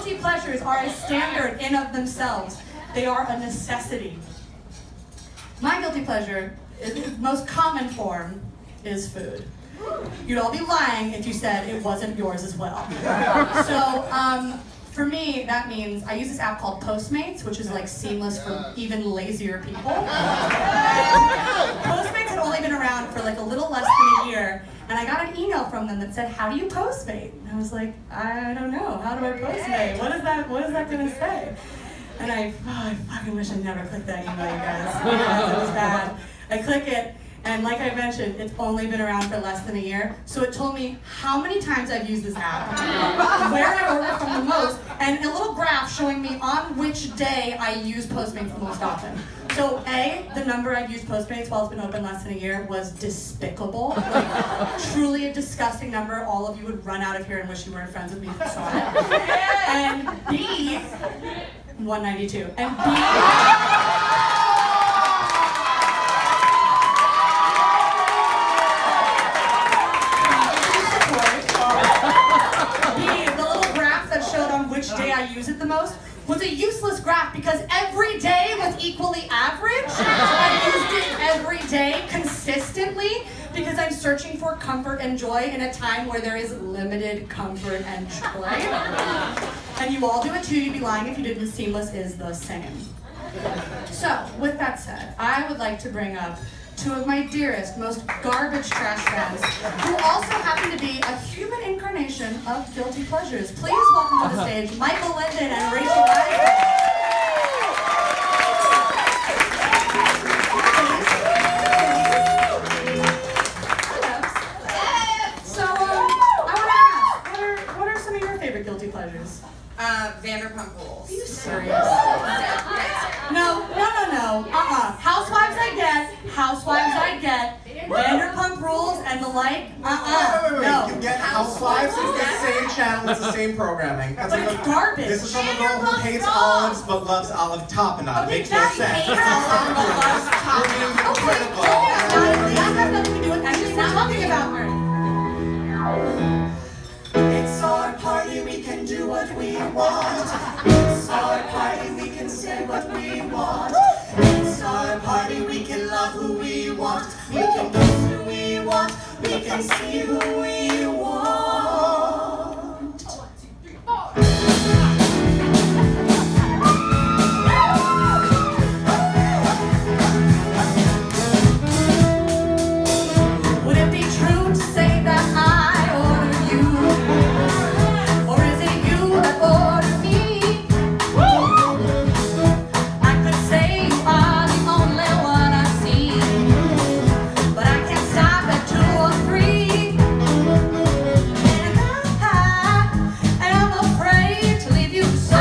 guilty pleasures are a standard in of themselves. They are a necessity. My guilty pleasure, its most common form, is food. You'd all be lying if you said it wasn't yours as well. So, for me, that means I use this app called Postmates, which is like seamless for even lazier people. Postmates had only been around for like a little less than a year, and I got an email from them that said, "How do you Postmate?" And I was like, "I don't know. How do I Postmate? What is that going to say?" And I fucking wish I never clicked that email, you guys. It was bad. I click it. And like I mentioned, it's only been around for less than a year. So it told me how many times I've used this app, where I order from the most, and a little graph showing me on which day I use Postmates the most often. So A, the number I've used Postmates while it's been open less than a year was despicable. Like, truly a disgusting number. All of you would run out of here and wish you weren't friends with me if you saw it. And B, 192. And B, which day I use it the most was a useless graph because every day was equally average. I used it every day consistently because I'm searching for comfort and joy in a time where there is limited comfort and joy. And you all do it too, you'd be lying if you didn't. Seamless is the same. So, with that said, I would like to bring up two of my dearest, most garbage trash friends, who also happen to be a human incarnation of guilty pleasures. Please welcome to the stage Michael Linden and Rachel Weiss. So, I want to ask, what are some of your favorite guilty pleasures? Vanderpump Rules. Are you serious? No. Housewives I get. Vanderpump Rules and the like. No. You get Housewives, it's the same channel, it's the same programming. But it's garbage. This is from a girl who hates olives but loves olive tapenade. Makes no sense. That has nothing to do with actually not talking about her. It's our party, we can do what we want. It's our party, we can say what we want. It's our party, we can love who we want. We can do who we want. We can see who we want. 1, 2, 3, 4. Would it be true to say that I order you? Or is it you that order me? I could say you are the only one I see, but I can't stop at 2 or 3. And I am afraid to leave you, so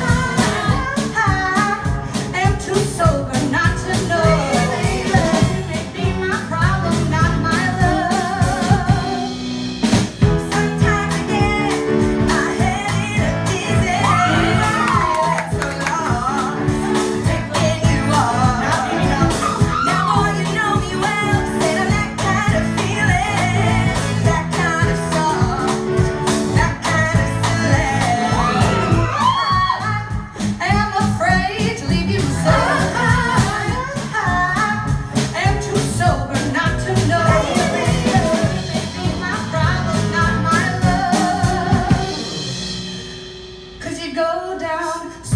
I am too sober not to know. You may be my problem, not my love. Sometimes again, my head is dizzy. So long, taking you on. Now boy, you know me well. Said I'm that kind of feeling, that kind of song, that kind of silly. I am afraid to leave you, so I am too sober not to know. Maybe my problem, not my love. 'Cause you go down